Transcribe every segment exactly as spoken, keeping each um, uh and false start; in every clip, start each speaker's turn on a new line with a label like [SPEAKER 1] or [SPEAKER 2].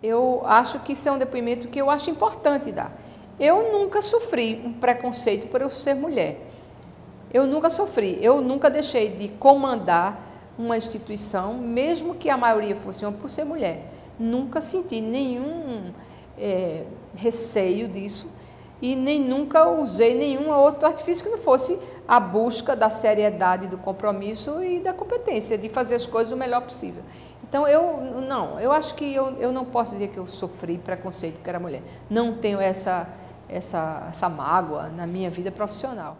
[SPEAKER 1] eu acho que isso é um depoimento que eu acho importante dar. Eu nunca sofri um preconceito por eu ser mulher. Eu nunca sofri, eu nunca deixei de comandar uma instituição, mesmo que a maioria fosse homem, por ser mulher. Nunca senti nenhum é, receio disso e nem nunca usei nenhum outro artifício que não fosse a busca da seriedade, do compromisso e da competência, de fazer as coisas o melhor possível. Então, eu não, eu acho que eu, eu não posso dizer que eu sofri preconceito porque era mulher. Não tenho essa, essa, essa mágoa na minha vida profissional.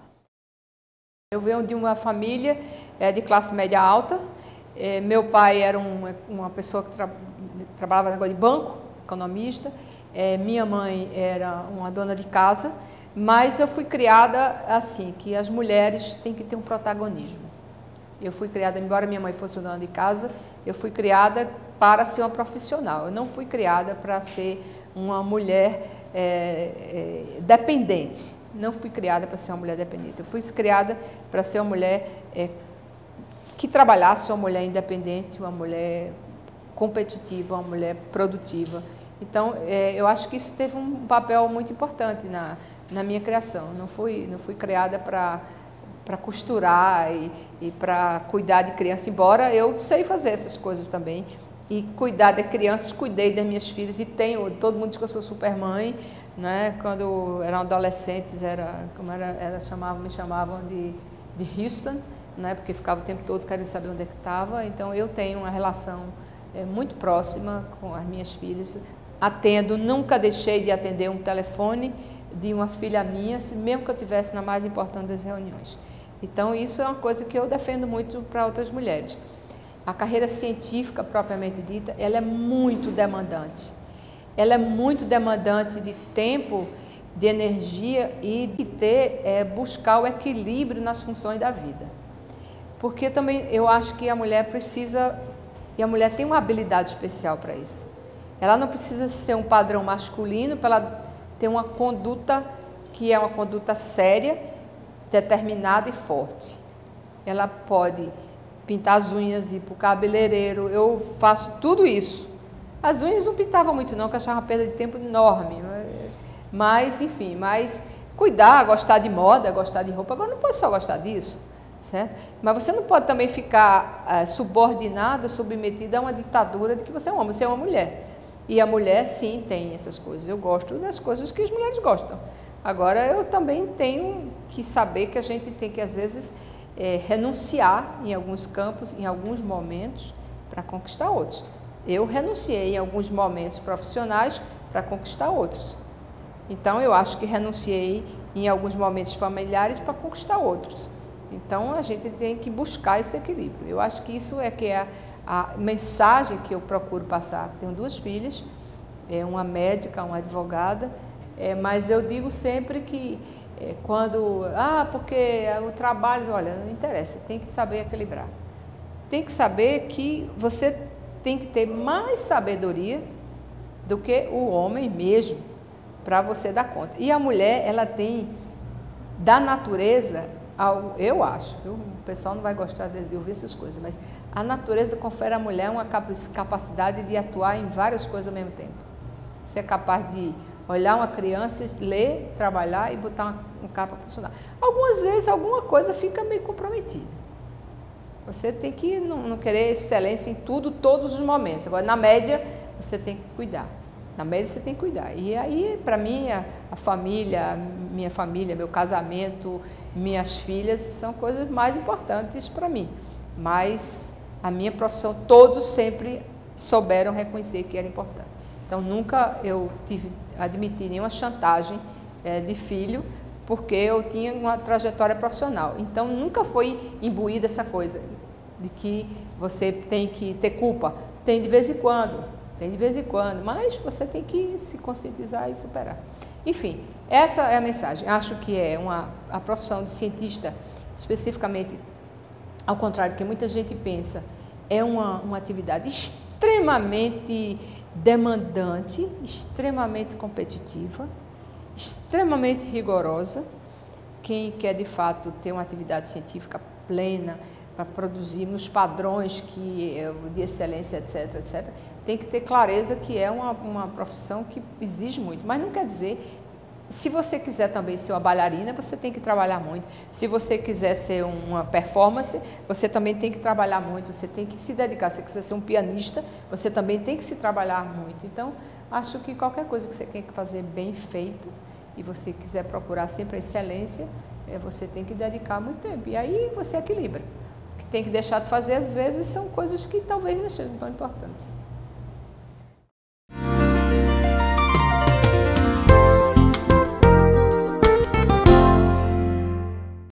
[SPEAKER 1] Eu venho de uma família é, de classe média alta. É, meu pai era um, uma pessoa que tra trabalhava no negócio de banco, economista. É, minha mãe era uma dona de casa. Mas eu fui criada assim, que as mulheres têm que ter um protagonismo. Eu fui criada, embora minha mãe fosse dona de casa, eu fui criada para ser uma profissional. Eu não fui criada para ser uma mulher é, é, dependente. Não fui criada para ser uma mulher dependente. Eu fui criada para ser uma mulher é, que trabalhasse, uma mulher independente, uma mulher competitiva, uma mulher produtiva. Então, é, eu acho que isso teve um papel muito importante na, na minha criação. Não fui, não fui criada para para costurar e, e para cuidar de criança, embora eu sei fazer essas coisas também. E cuidar de crianças, cuidei das minhas filhas e tenho, todo mundo diz que eu sou super mãe, né? Quando eram adolescentes, era, como era, era, chamavam, me chamavam de, de Houston, né? Porque ficava o tempo todo querendo saber onde é que estava. Então, eu tenho uma relação é, muito próxima com as minhas filhas. Atendo, nunca deixei de atender um telefone de uma filha minha, mesmo que eu estivesse na mais importante das reuniões. Então, isso é uma coisa que eu defendo muito para outras mulheres. A carreira científica, propriamente dita, ela é muito demandante. Ela é muito demandante de tempo, de energia e de ter, é, buscar o equilíbrio nas funções da vida. Porque também eu acho que a mulher precisa, e a mulher tem uma habilidade especial para isso. Ela não precisa ser um padrão masculino para ela ter uma conduta que é uma conduta séria, determinada e forte. Ela pode pintar as unhas, ir para o cabeleireiro, eu faço tudo isso. As unhas não pintava muito não, porque eu achava uma perda de tempo enorme. Mas, enfim, mas cuidar, gostar de moda, gostar de roupa, agora não pode só gostar disso, certo? Mas você não pode também ficar é, subordinada, submetida a uma ditadura de que você é um homem, você é uma mulher. E a mulher, sim, tem essas coisas. Eu gosto das coisas que as mulheres gostam. Agora, eu também tenho que saber que a gente tem que, às vezes, é, renunciar em alguns campos, em alguns momentos, para conquistar outros. Eu renunciei em alguns momentos profissionais para conquistar outros. Então, eu acho que renunciei em alguns momentos familiares para conquistar outros. Então, a gente tem que buscar esse equilíbrio. Eu acho que isso é que é a, a mensagem que eu procuro passar. Tenho duas filhas, é, uma médica, uma advogada, é, mas eu digo sempre que é, quando, ah, porque o trabalho, olha, não interessa, tem que saber equilibrar. Tem que saber que você tem que ter mais sabedoria do que o homem mesmo, para você dar conta. E a mulher, ela tem, da natureza, eu acho, viu? O pessoal não vai gostar de ouvir essas coisas, mas a natureza confere à mulher uma capacidade de atuar em várias coisas ao mesmo tempo. Você é capaz de olhar uma criança, ler, trabalhar e botar uma, um carro para funcionar. Algumas vezes, alguma coisa fica meio comprometida. Você tem que não, não querer excelência em tudo, todos os momentos. Agora, na média, você tem que cuidar. Na média, você tem que cuidar. E aí, para mim, a, a família, minha família, meu casamento, minhas filhas, são coisas mais importantes para mim. Mas a minha profissão, todos sempre souberam reconhecer que era importante. Então, nunca eu tive, admiti nenhuma chantagem é, de filho, porque eu tinha uma trajetória profissional. Então, nunca foi imbuída essa coisa de que você tem que ter culpa. Tem de vez em quando, tem de vez em quando, mas você tem que se conscientizar e superar. Enfim, essa é a mensagem. Acho que é uma, a profissão de cientista, especificamente, ao contrário do que muita gente pensa, é uma, uma atividade extremamente demandante, extremamente competitiva, extremamente rigorosa. Quem quer de fato ter uma atividade científica plena, para produzir nos padrões que, de excelência, etc, etcétera, tem que ter clareza que é uma, uma profissão que exige muito, mas não quer dizer, se você quiser também ser uma bailarina, você tem que trabalhar muito, se você quiser ser uma performance, você também tem que trabalhar muito, você tem que se dedicar, se você quiser ser um pianista, você também tem que se trabalhar muito. Então, acho que qualquer coisa que você quer fazer bem feito, e você quiser procurar sempre a excelência, é, você tem que dedicar muito tempo, e aí você equilibra. O que tem que deixar de fazer, às vezes, são coisas que talvez não sejam tão importantes.